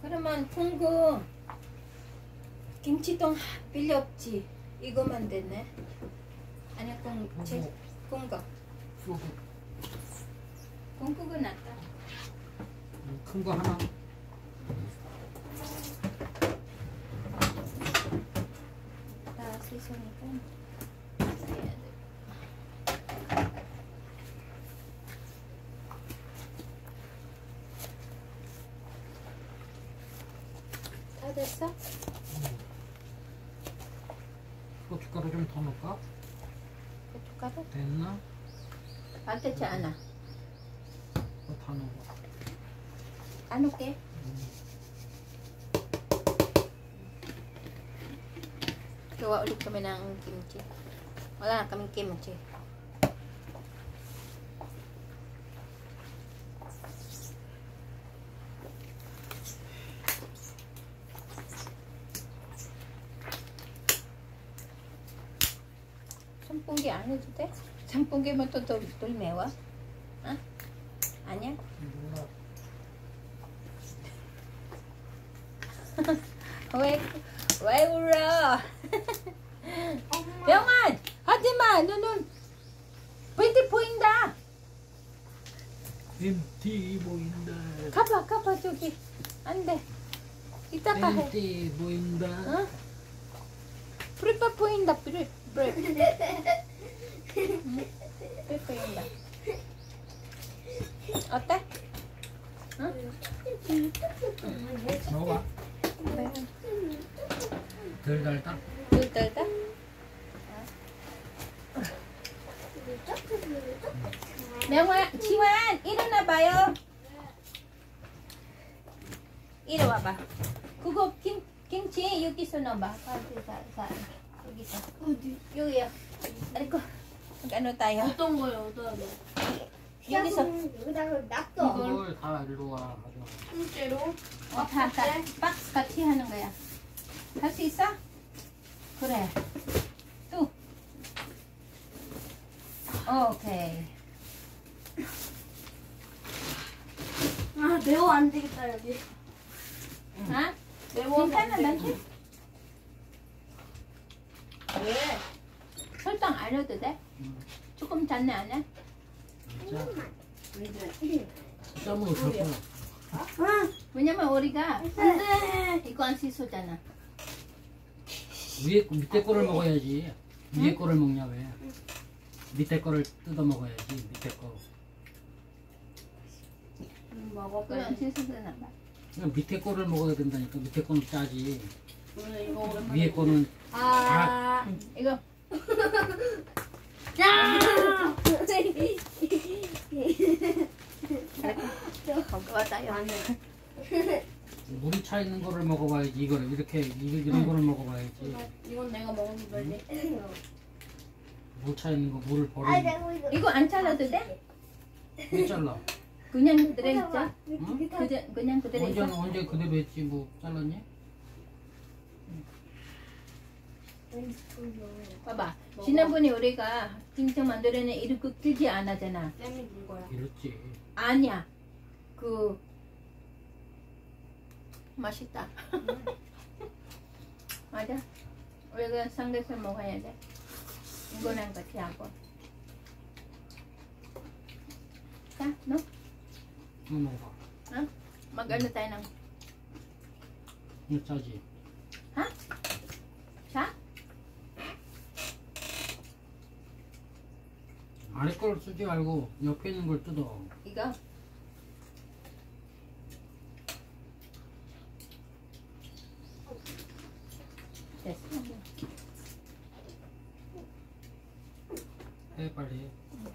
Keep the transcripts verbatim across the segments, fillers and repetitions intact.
그러면 콩고 김치통 필요 없지. 이거만 됐네. 아니 콩, 제, 콩고. 콩국은 낫다. 큰 거 하나. 다 씻으니까. 다 됐어? 고춧가루 좀 더 넣을까? 고춧가루? 됐나? 안 됐지 않아. 그거 다 넣어. 안 넣게. Gawa ulit kami ng kimchi. Wala na kaming kimchi. 선풍기 안 해도 돼? 선풍기면 또 덜 매워? 어? 아니야? 왜, 왜 울어? 병환! 하지마! 너는 벤티 보인다! 벤티 보인다. 가봐, 가봐, 저기. 안 돼. 이따가 해. 벤티 보인다. 어? 프리파 보인다, 프리, 프리. 응? 프리 보인다. 어때? 응? 먹어봐. 덜 달다. 물 떨다? 명환, 지환, 일어나봐요. 일어와봐. 그거 김, 김치 여기서 넣어봐. 사, 사, 여기서. 어디? 여기요. 아이고, ano tayo? 어떤 거요? 어떤 거? 여기서. 여기다가 놨어. 이걸 다 일로 와. 가져와. 통째로? 어, 다, 다. 박스 같이 하는 거야. 할 수 있어? 그래. 또. 오케이. 아 매워 안 되겠다 여기. 아? 매워. 괜찮아, 난지? 왜? 설탕 안 넣어도 돼? 응. 조금 짰네, 안 해? 진짜 왜 그래? 짬으로 줬구나. 아, 왜냐면 우리가 안돼. 이거 안 씻었잖아. 위에 밑에 거를 먹어야지. 위에 거를 먹냐 왜? 밑에 거를 뜯어 먹어야지. 밑에 거. 음, 먹어 그거 안 빨리. 씻었잖아. 그냥 밑에 거를 먹어야 된다니까. 밑에 거는 짜지. 오늘 이거 오랜만에. 위에 거는 아. 이거 야. 왔다요. 안 해. 물이 차 있는 거를 먹어봐야지. 이거를 이렇게 이- 이런 거를 먹어봐야지. 이건 내가 먹는 거지. 물 차 있는 거 물을 아, 버리지. 내가 이거. 이거 안 잘라도 돼? 왜 잘라? 그냥 그대로 있자. 응? 그대, 그냥 그대로 언제 있어. 언제 그대로 했지 뭐 잘랐니? 봐봐. 지난번에 우리가 김청 만들어내 이렇게 길지 않았잖아. 쌤이 준 거야. 이렇지. 아니야. 그 맛있다. 맞아. 우리가 삼겹살 먹어야 돼. 이거랑 같이 하고. 자, 너? 이거 먹어봐. 어? mag-ano tayo ng... 이거 짜지. Ha? 자? 아래 걸 쓰지 말고 옆에 있는 걸 뜯어. 이거? 됐어. 해 빨리.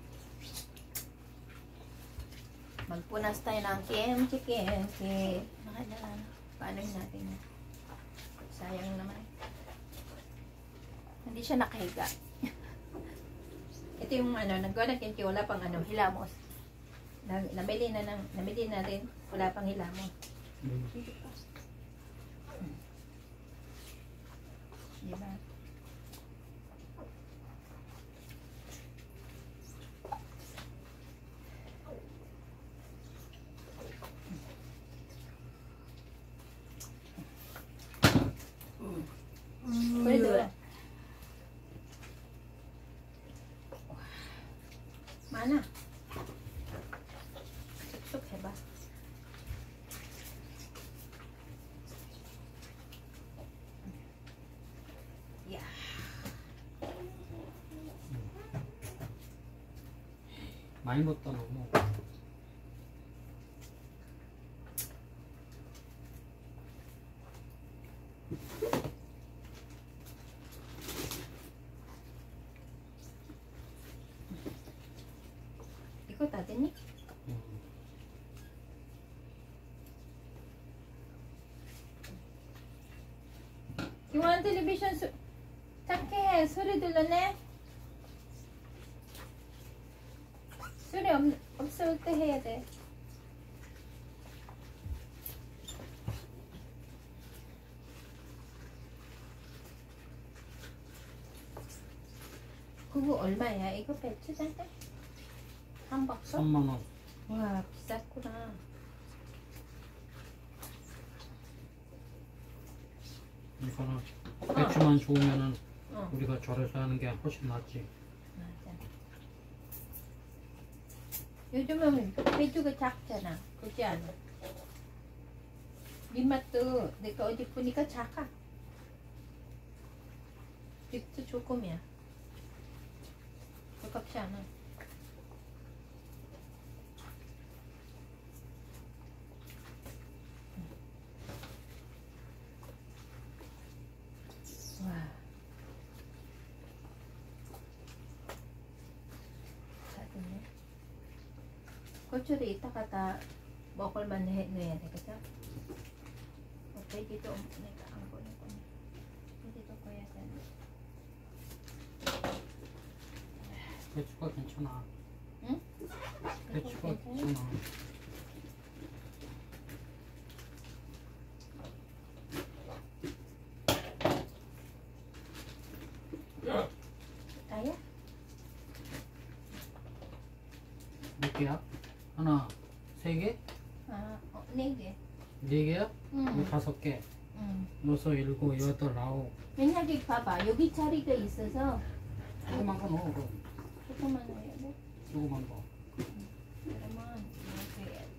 Magpunas tayo ng kimchi, kimchi. Nakadala na. Paano natin yan? Sayang naman. Hindi siya nakahiga. Ito yung ano, naggawa ng kimchi, wala pang ano, hilamos. Na, nabili na ng, nabili na rin, wala pang hilamos. 음. Diba? 많아. 쑥쑥 해봐. 이야. 많이 먹다 너무. 이거 다 됐니? 음. 이wan 텔레비전 수, 작게 해. 소리 들렸네? 소리 없, 없을 때 해야 돼. 그거 얼마야? 이거 배추잖아? 한 박스? 삼만 원. 와, 비쌌구나. 이거는 배추만 좋으면은 어, 우리가 절여서 하는 게 훨씬 낫지. 맞아. 요즘은 배추가 작잖아. 그렇지 않아? 민맛도 내가 어디 보니까 작아. 립도 조금이야. 아깝지 않아. 와. 다 됐네. 고추를 이따가 다 먹을만 해 넣어야 되겠죠? 어, 돼지도 내가 안 보내거든. 돼지도 꺼야 되는데. 배추가 괜찮아. 응? 배추가 괜찮아? 괜찮아. 다야? 몇 개야? 하나, 세 개? 아, 어, 네 개. 네 개야? 응. 뭐 다섯 개. 응. 여섯, 일곱, 여덟, 아홉. 왜냐면 봐봐. 여기 자리가 있어서 조그만 거 넣어. 그럼. 조금만 넣어야 돼. 조그만 거. 그러면 이렇게 해야 돼.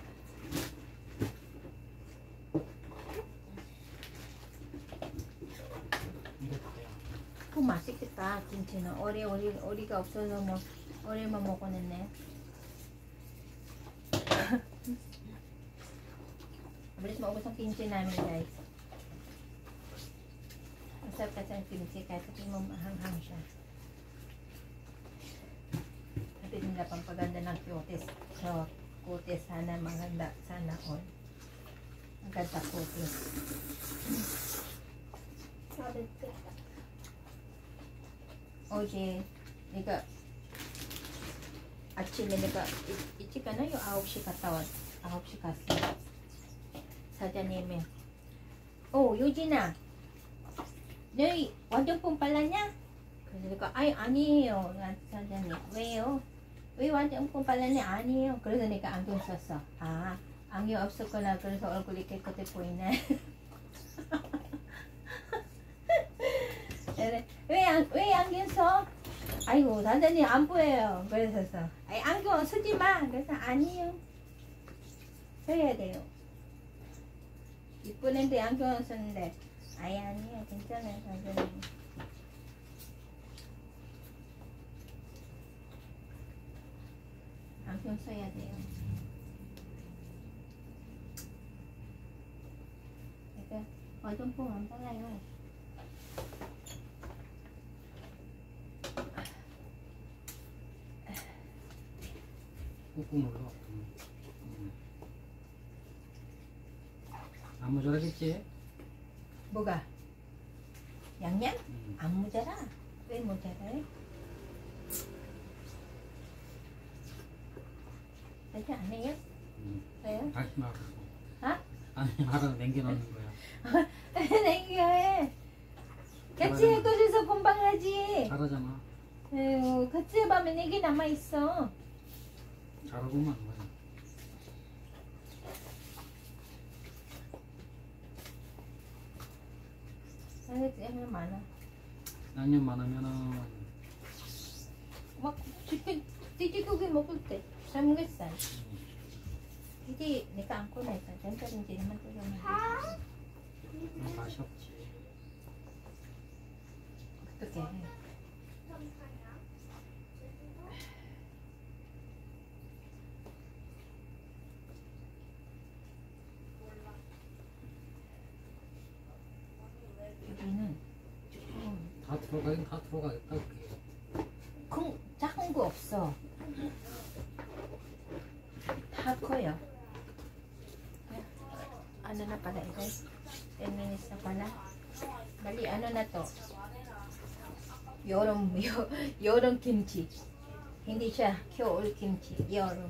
이렇게 돼요. 그거 맛있겠다. 김치는 오리 오리 오리가 없어서 뭐 오리만 먹어냈네. Bilis maubos ang kimchi namin, guys. Masarap kasi ang kimchi kahit hindi mo mahanghang siya. Sabi nila pampaganda ng cutis. So, cutis sana maganda. Sana all. Ang ganda cutis. Sabi ko. 어제 내가 아침에 내가 일- 일찍 가나요? 아홉 시 갔다 왔 아홉 시 갔어. 사장님이 어 요진아 너희 화장품 발랐냐? 그래서 내가 아니 아니에요. 사장님 왜요? 왜 화장품 발랐냐? 아니에요. 그래서 내가 안경 썼어. 아 안경 없었구나. 그래서 얼굴이 깨끗해 보이네. 왜, 안, 왜 안경 써? 아이고 단장님 안 보여요. 그래서 아이 안경 쓰지 마. 그래서 아니요. 써야 돼요. 이쁜 애인데 안경 썼는데 아예 아니에요. 괜찮아요 단장님. 안경 써야 돼요. 내가 화장품 안 발라요. 꾹꾹 눌러. 음. 음. 안 모자라겠지? 뭐가? 양념? 음. 안 모자라? 왜 모자라요? 그렇게 안 해요? 음. 왜요? 다시 말하고. 어? 아니, 알아, 남겨놓는 거야. 냉겨해. 같이 잘하네. 해거려서 금방 하지. 잘하잖아. 에휴, 같이 해보면 이게 남아있어. 잘하고만 거야. 아유, 잼이 많아. 양념 많으면은 막, 쉽게 돼지고기 먹을 때 삼겹살. 돼지 내가 안 꺼내서 전자레인지에만 끓여면 돼. 맛이 없지. 어떻게 해? 여기는 조금 다 들어가긴 다 들어가겠다. 그게. 큰 작은 거 없어. 다 커요. Ano na pala ito? ten minutes na pala. Bali, ano na to? 여름, 여, 여름 김치. Hindi siya 겨울 kimchi. 여름.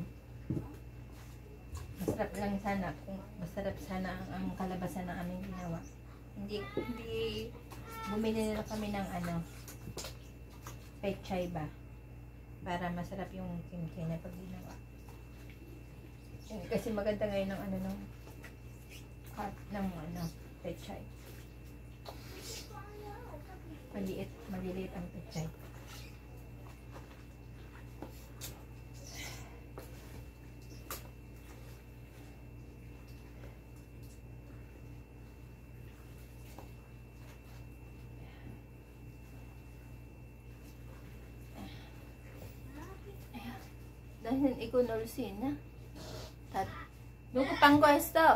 Masarap lang sana kung masarap sana ang, ang kalabasan na aming ginawa. Hindi, hindi bumili na kami ng ano, pechay ba? Para masarap yung kimchi na pag ginawa. Kasi maganda ngayon ng ano ng cut ng ano, pechay. Maliit, maliliit ang pechay. Dahil ikaw nolusin na. Tat. Nung kupang ko esto.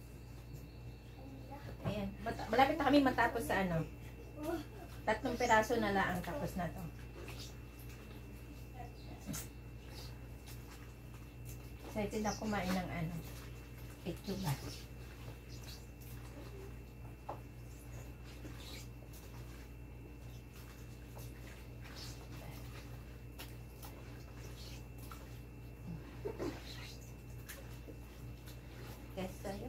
Ayan. Mat- malapit na kami matapos sa ano. Tatlong peraso na lang tapos na to. Excited na kumain ng ano. Pechuga. 됐어요?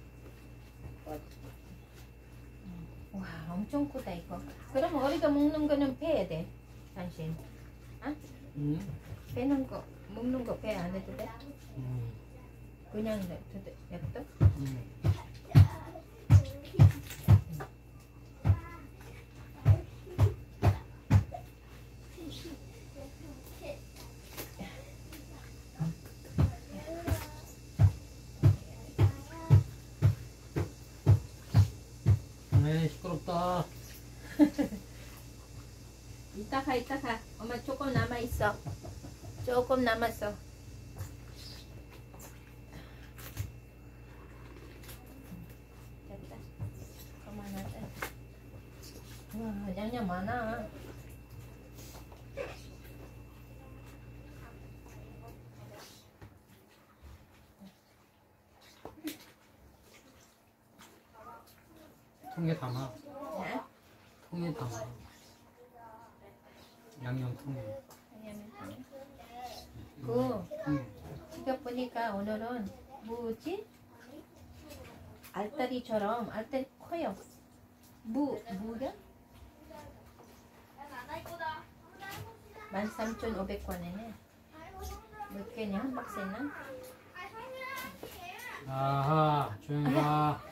와, 엄청 크다 이거. 그럼 우리가 먹는 거는 빼야 돼. 당신. 아? 응? 빼는 거, 먹는 거 빼 안 해도 돼? 응. 그냥 냅둬, 냅둬? 응. 에이, 시끄럽다. 이따 가, 이따 가. 엄마 조금 남아있어. 조금 남았어. 됐다. 그만하자. 와, 양념 많아. 통에 담아. 네? 통에 담아. 양념통에. 양념 그, 통에. 지금 보니까 오늘은 뭐지? 알다리처럼, 알다리 커요. 무, 무야? 만 삼천 오백 원이네. 몇 개냐? 한 박스나? 아하, 조용히 가.